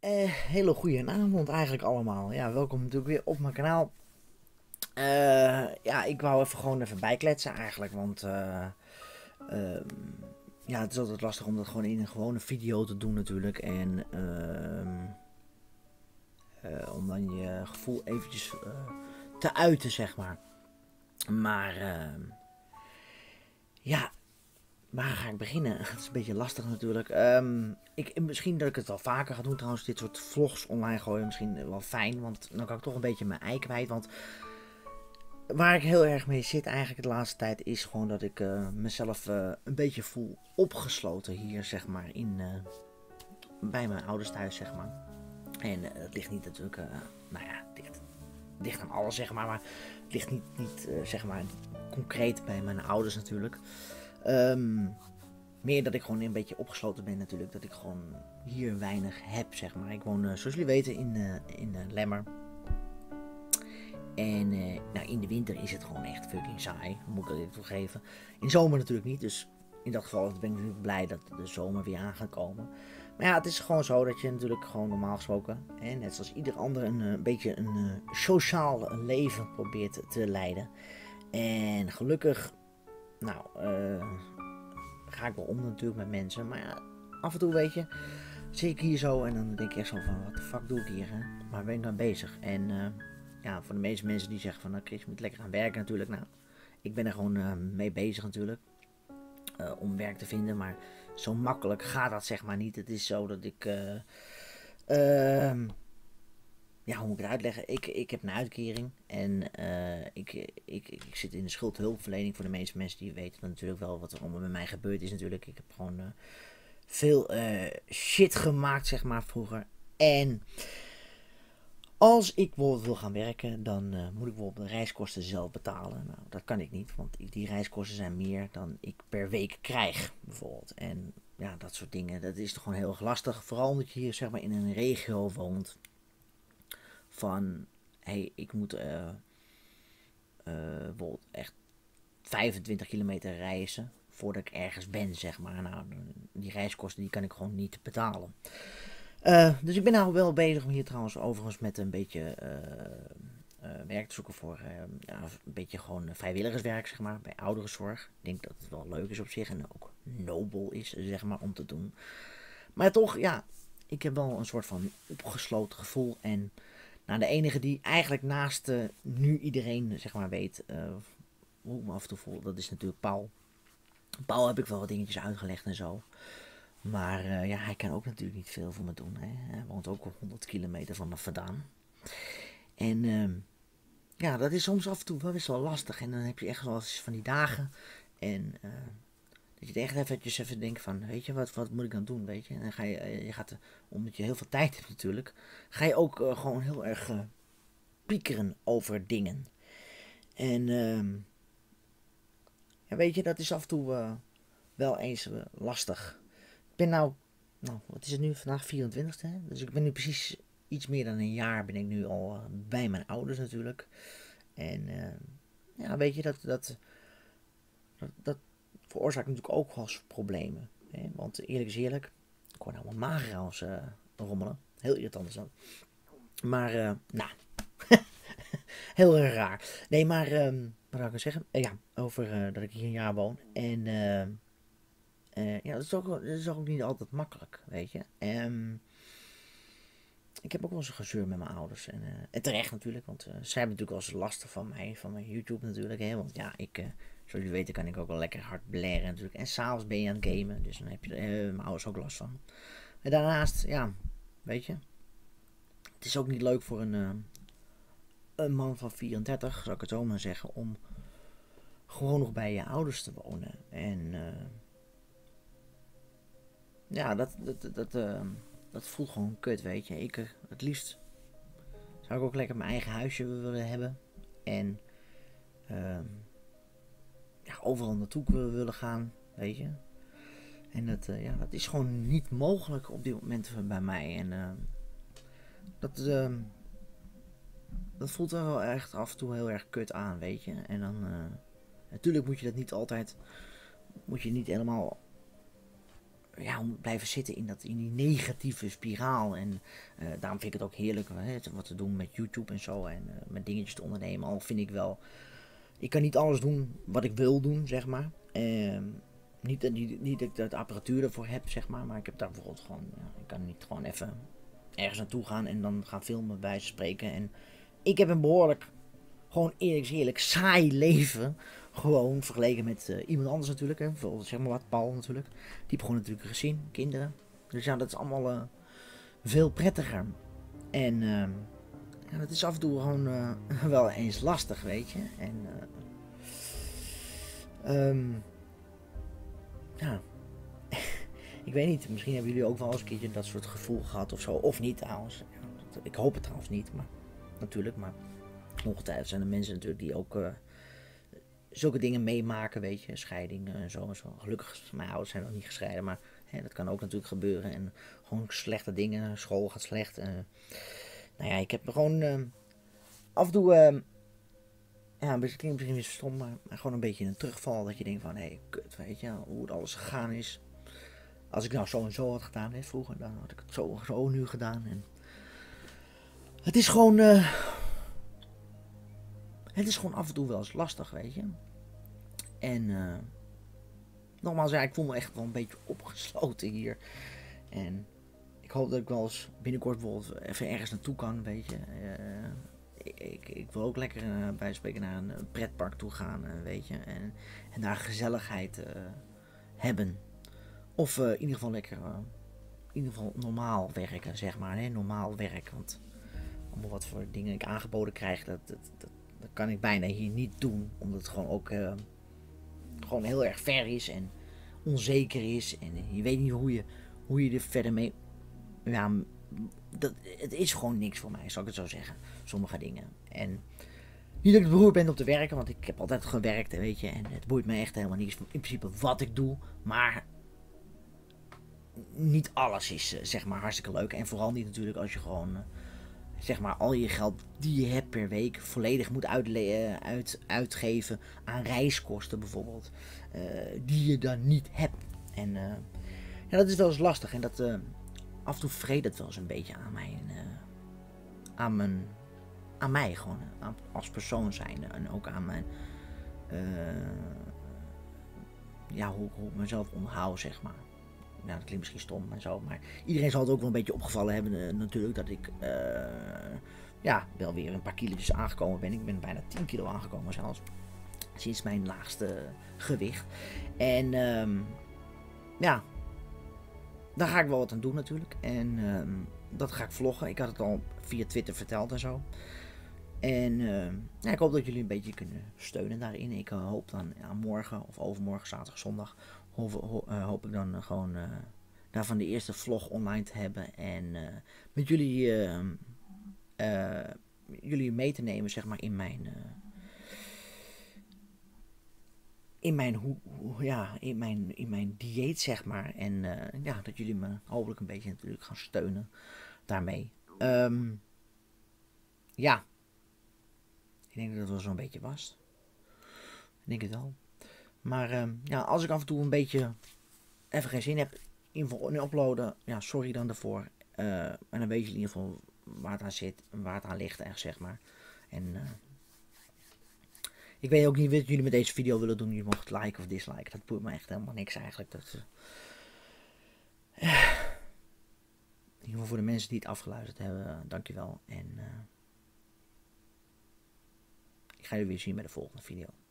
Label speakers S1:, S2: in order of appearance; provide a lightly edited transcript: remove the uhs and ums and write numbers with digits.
S1: Hele goede avond eigenlijk allemaal. Ja, welkom natuurlijk weer op mijn kanaal. Ja, ik wou gewoon even bijkletsen eigenlijk, want ehm, ja, het is altijd lastig om dat gewoon in een gewone video te doen natuurlijk. En om dan je gevoel eventjes te uiten, zeg maar. Maar ja, waar ga ik beginnen? Het is een beetje lastig natuurlijk. Misschien dat ik het wel vaker ga doen trouwens. Dit soort vlogs online gooien. Misschien wel fijn. Want dan kan ik toch een beetje mijn ei kwijt. Want waar ik heel erg mee zit eigenlijk de laatste tijd. Is gewoon dat ik mezelf een beetje voel opgesloten hier zeg maar. Bij mijn ouders thuis zeg maar. En het ligt niet natuurlijk. Nou ja, het ligt aan alles zeg maar. Maar het ligt niet zeg maar concreet bij mijn ouders natuurlijk. Meer dat ik gewoon een beetje opgesloten ben natuurlijk. Dat ik gewoon hier weinig heb, zeg maar. Ik woon, zoals jullie weten, in Lemmer. En nou, in de winter is het gewoon echt fucking saai. Moet ik het toegeven. In de zomer natuurlijk niet. Dus in dat geval ben ik natuurlijk blij dat de zomer weer aan gaat komen. Maar ja, het is gewoon zo dat je natuurlijk gewoon normaal gesproken, net zoals ieder ander, een beetje een sociaal leven probeert te leiden. En gelukkig, nou, ga ik wel om natuurlijk met mensen. Maar ja, af en toe weet je, zit ik hier zo en dan denk ik echt zo van, wat de fuck doe ik hier? Hè? Waar ben ik nou bezig? En ja, voor de meeste mensen die zeggen van, nou Chris, je moet lekker gaan werken natuurlijk. Nou, ik ben er gewoon mee bezig natuurlijk. Om werk te vinden, maar zo makkelijk gaat dat zeg maar niet. Het is zo dat ik, ja, hoe moet ik het uitleggen? Ik heb een uitkering en ik zit in de schuldhulpverlening. Voor de meeste mensen die weten natuurlijk wel wat er allemaal met mij gebeurd is natuurlijk. Ik heb gewoon veel shit gemaakt, zeg maar, vroeger. En als ik bijvoorbeeld wil gaan werken, dan moet ik bijvoorbeeld de reiskosten zelf betalen. Nou, dat kan ik niet, want die reiskosten zijn meer dan ik per week krijg, bijvoorbeeld. En ja, dat soort dingen, dat is toch gewoon heel erg lastig. Vooral omdat je hier, zeg maar, in een regio woont. Van, hey, ik moet bijvoorbeeld echt 25 kilometer reizen voordat ik ergens ben, zeg maar. Nou, die reiskosten die kan ik gewoon niet betalen. Dus ik ben nou wel bezig om hier trouwens overigens met een beetje werk te zoeken voor ja, een beetje gewoon vrijwilligerswerk, zeg maar, bij ouderenzorg. Ik denk dat het wel leuk is op zich en ook nobel is, zeg maar, om te doen. Maar toch, ja, ik heb wel een soort van opgesloten gevoel. En nou, de enige die eigenlijk naast nu iedereen, zeg maar, weet hoe ik me af en toe voel, dat is natuurlijk Paul. Paul heb ik wel wat dingetjes uitgelegd en zo. Maar ja, hij kan ook natuurlijk niet veel voor me doen. Hè. Hij woont ook op 100 kilometer van me vandaan. En ja, dat is soms af en toe wel best wel lastig. En dan heb je echt wel eens van die dagen. En dat je echt even denkt van, weet je, wat moet ik dan doen, weet je. En dan ga je gaat, omdat je heel veel tijd hebt natuurlijk, ga je ook gewoon heel erg piekeren over dingen. En ja, weet je, dat is af en toe wel eens lastig. Ik ben nou, wat is het nu? Vandaag 24e. Hè? Dus ik ben nu precies iets meer dan een jaar ben ik nu al bij mijn ouders natuurlijk. En ja, weet je, dat veroorzaakt natuurlijk ook wel eens problemen. Hè? Want eerlijk is eerlijk, ik word nou wel mager als rommelen. Heel irritant is dat. Maar, nou, heel erg raar. Nee, maar, wat zou ik zeggen? Ja, over dat ik hier een jaar woon. En ja, dat is ook niet altijd makkelijk, weet je. Ik heb ook wel eens een gezeur met mijn ouders. En terecht natuurlijk, want zij hebben natuurlijk wel eens last van mij, van mijn YouTube natuurlijk. Hè? Want ja, zoals jullie weten kan ik ook wel lekker hard blaren natuurlijk. En s'avonds ben je aan het gamen, dus dan heb je mijn ouders ook last van. En daarnaast, ja, weet je. Het is ook niet leuk voor een man van 34, zou ik het zo maar zeggen, om gewoon nog bij je ouders te wonen. En ja, dat voelt gewoon kut, weet je. Het liefst zou ik ook lekker mijn eigen huisje willen hebben. En ja, overal naartoe willen gaan, weet je. En ja, dat is gewoon niet mogelijk op dit moment bij mij. En dat, dat voelt wel echt af en toe heel erg kut aan, weet je. En dan, natuurlijk moet je dat niet altijd, moet je niet helemaal ja, om blijven zitten in die negatieve spiraal. En daarom vind ik het ook heerlijk wat te doen met YouTube en zo. En met dingetjes te ondernemen. Al vind ik wel, ik kan niet alles doen wat ik wil doen, zeg maar. Niet dat ik de apparatuur ervoor heb, zeg maar ik heb daar bijvoorbeeld gewoon, ik kan niet gewoon even ergens naartoe gaan en dan gaan filmen bij ze spreken. En ik heb een behoorlijk, gewoon eerlijk saai leven. Gewoon vergeleken met iemand anders natuurlijk. Hè. Bijvoorbeeld zeg maar wat, Paul natuurlijk. Die heeft gewoon natuurlijk een gezin, kinderen. Dus ja, dat is allemaal veel prettiger. En ja, dat is af en toe gewoon wel eens lastig, weet je. En ja, ik weet niet. Misschien hebben jullie ook wel eens een keertje dat soort gevoel gehad of zo. Of niet trouwens. Ja, ik hoop het trouwens niet, maar natuurlijk. Maar ongetwijfeld zijn er mensen natuurlijk die ook zulke dingen meemaken, weet je. Scheidingen en zo en zo. Gelukkig, mijn ouders zijn nog niet gescheiden, maar dat kan ook natuurlijk gebeuren. En gewoon slechte dingen. School gaat slecht. Nou ja, ik heb gewoon af en toe... ja, het klinkt misschien weer stom, maar gewoon een beetje een terugval. Dat je denkt van, hé, kut, weet je, hoe het alles gegaan is. Als ik nou zo en zo had gedaan vroeger, dan had ik het zo nu gedaan. En het is gewoon... het is gewoon af en toe wel eens lastig, weet je. En nogmaals, ja, ik voel me echt wel een beetje opgesloten hier. En ik hoop dat ik wel eens binnenkort bijvoorbeeld even ergens naartoe kan, weet je. Ik wil ook lekker bij spreken naar een pretpark toe gaan, weet je. En daar gezelligheid hebben. Of in ieder geval lekker, in ieder geval normaal werken, zeg maar. Hè? Normaal werk, want allemaal wat voor dingen ik aangeboden krijg, dat kan ik bijna hier niet doen. Omdat het gewoon ook gewoon heel erg ver is en onzeker is. En je weet niet hoe je er verder mee... Ja, het is gewoon niks voor mij, zal ik het zo zeggen. Sommige dingen. En niet dat ik beroerd ben om te werken, want ik heb altijd gewerkt, weet je. En het boeit me echt helemaal niks in principe wat ik doe. Maar niet alles is zeg maar hartstikke leuk. En vooral niet natuurlijk als je gewoon zeg maar al je geld die je hebt per week volledig moet uitgeven aan reiskosten bijvoorbeeld. Die je dan niet hebt. En ja, dat is wel eens lastig. En dat af en toe vreet het wel eens een beetje aan mij gewoon. Als persoon zijn. En ook aan mijn ja, hoe ik mezelf onderhoud, zeg maar. Nou, dat klinkt misschien stom en zo, maar iedereen zal het ook wel een beetje opgevallen hebben natuurlijk dat ik ja, wel weer een paar kilo's aangekomen ben. Ik ben bijna 10 kilo aangekomen zelfs. Sinds mijn laagste gewicht. En ja, daar ga ik wel wat aan doen natuurlijk. En dat ga ik vloggen. Ik had het al via Twitter verteld en zo. En ja, ik hoop dat jullie een beetje kunnen steunen daarin. Ik hoop dan morgen of overmorgen, zaterdag, zondag, hoop ik dan gewoon daarvan de eerste vlog online te hebben. En met jullie mee te nemen, zeg maar, in mijn dieet, zeg maar. En ja, dat jullie me hopelijk een beetje natuurlijk gaan steunen daarmee. Ja, ik denk dat het wel zo'n beetje was. Ik denk het wel. Maar ja, als ik af en toe een beetje even geen zin heb in uploaden, ja, sorry dan daarvoor. En dan weet je in ieder geval waar het aan zit, waar het aan ligt, echt, zeg maar. En ik weet ook niet wat jullie met deze video willen doen. Jullie mogen het liken of disliken. Dat boeit me echt helemaal niks eigenlijk. Dat, in ieder geval voor de mensen die het afgeluisterd hebben, dankjewel. En ik ga jullie weer zien bij de volgende video.